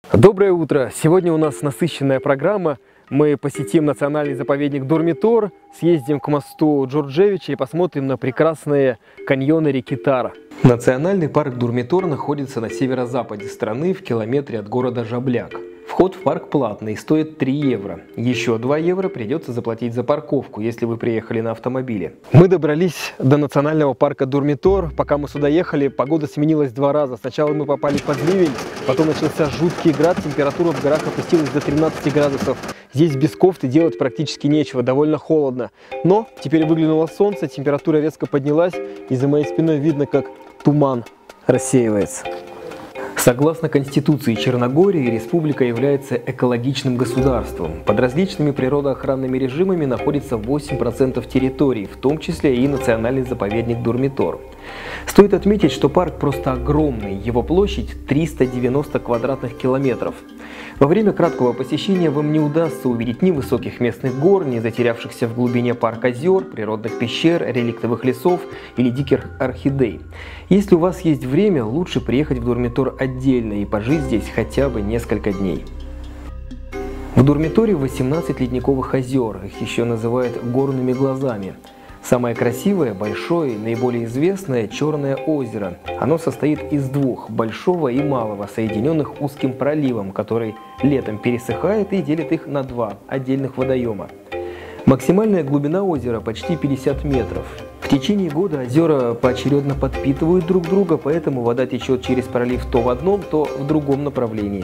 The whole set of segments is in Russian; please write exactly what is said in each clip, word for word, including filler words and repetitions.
Доброе утро! Сегодня у нас насыщенная программа. Мы посетим национальный заповедник Дурмитор, съездим к мосту Джорджевича и посмотрим на прекрасные каньоны реки Тара. Национальный парк Дурмитор находится на северо-западе страны в километре от города Жабляк. Вход в парк платный, стоит три евро. Еще два евро придется заплатить за парковку, если вы приехали на автомобиле. Мы добрались до национального парка Дурмитор. Пока мы сюда ехали, погода сменилась два раза. Сначала мы попали под ливень, потом начался жуткий град, температура в горах опустилась до тринадцати градусов. Здесь без кофты делать практически нечего, довольно холодно. Но теперь выглянуло солнце, температура резко поднялась, и за моей спиной видно, как туман рассеивается. Согласно Конституции Черногории, республика является экологичным государством. Под различными природоохранными режимами находится восемь процентов территории, в том числе и национальный заповедник Дурмитор. Стоит отметить, что парк просто огромный, его площадь триста девяносто квадратных километров. Во время краткого посещения вам не удастся увидеть ни высоких местных гор, ни затерявшихся в глубине парка озер, природных пещер, реликтовых лесов или диких орхидей. Если у вас есть время, лучше приехать в Дурмитор отдельно и пожить здесь хотя бы несколько дней. В Дурмиторе восемнадцать ледниковых озер, их еще называют горными глазами. Самое красивое, большое и наиболее известное – Черное озеро. Оно состоит из двух – большого и малого, соединенных узким проливом, который летом пересыхает и делит их на два отдельных водоема. Максимальная глубина озера почти пятьдесят метров. В течение года озера поочередно подпитывают друг друга, поэтому вода течет через пролив то в одном, то в другом направлении.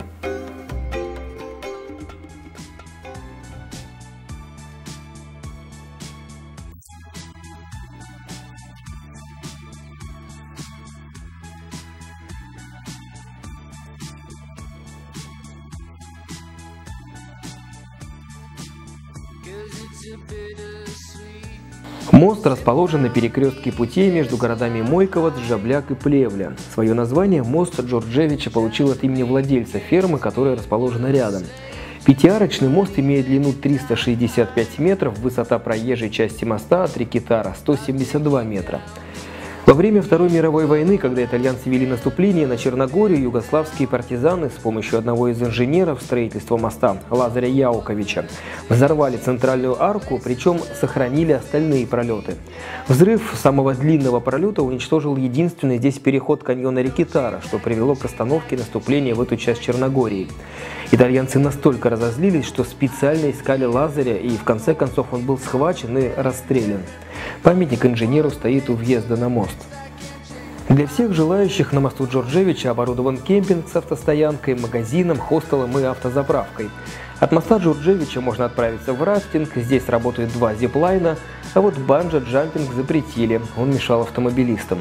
Мост расположен на перекрестке путей между городами Мойковац, Жабляк и Плевля. Свое название мост Джорджевича получил от имени владельца фермы, которая расположена рядом. Пятиарочный мост имеет длину триста шестьдесят пять метров, высота проезжей части моста от реки Тара сто семьдесят два метра. Во время Второй мировой войны, когда итальянцы вели наступление на Черногорию, югославские партизаны с помощью одного из инженеров строительства моста, Лазаря Яуковича, взорвали центральную арку, причем сохранили остальные пролеты. Взрыв самого длинного пролета уничтожил единственный здесь переход каньона реки Тара, что привело к остановке наступления в эту часть Черногории. Итальянцы настолько разозлились, что специально искали Лазаря, и в конце концов он был схвачен и расстрелян. Памятник инженеру стоит у въезда на мост. Для всех желающих на мосту Джорджевича оборудован кемпинг с автостоянкой, магазином, хостелом и автозаправкой. От моста Джорджевича можно отправиться в рафтинг, здесь работают два зиплайна, а вот банджо-джампинг запретили, он мешал автомобилистам.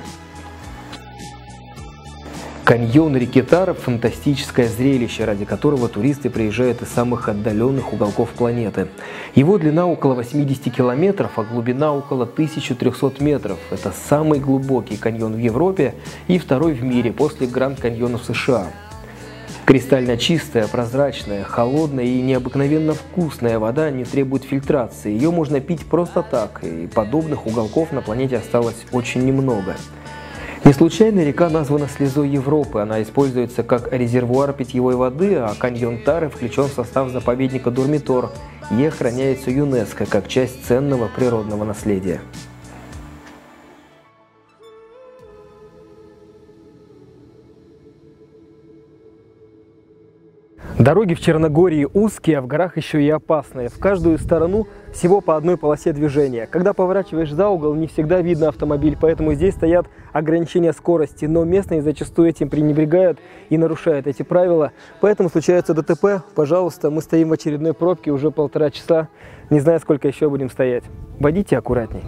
Каньон реки Тара – фантастическое зрелище, ради которого туристы приезжают из самых отдаленных уголков планеты. Его длина около восьмидесяти километров, а глубина около тысячи трёхсот метров. Это самый глубокий каньон в Европе и второй в мире после Гранд-каньона в США. Кристально чистая, прозрачная, холодная и необыкновенно вкусная вода не требует фильтрации. Ее можно пить просто так, и подобных уголков на планете осталось очень немного. Не случайно река названа слезой Европы, она используется как резервуар питьевой воды, а каньон Тары включен в состав заповедника Дурмитор и охраняется ЮНЕСКО как часть ценного природного наследия. Дороги в Черногории узкие, а в горах еще и опасные. В каждую сторону всего по одной полосе движения. Когда поворачиваешь за угол, не всегда видно автомобиль, поэтому здесь стоят ограничения скорости. Но местные зачастую этим пренебрегают и нарушают эти правила. Поэтому случается ДТП. Пожалуйста, мы стоим в очередной пробке уже полтора часа. Не знаю, сколько еще будем стоять. Водите аккуратней.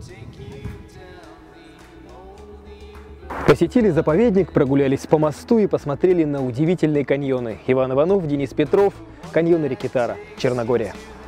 Посетили заповедник, прогулялись по мосту и посмотрели на удивительные каньоны. Иван Иванов, Денис Петров, каньоны реки Тара, Черногория.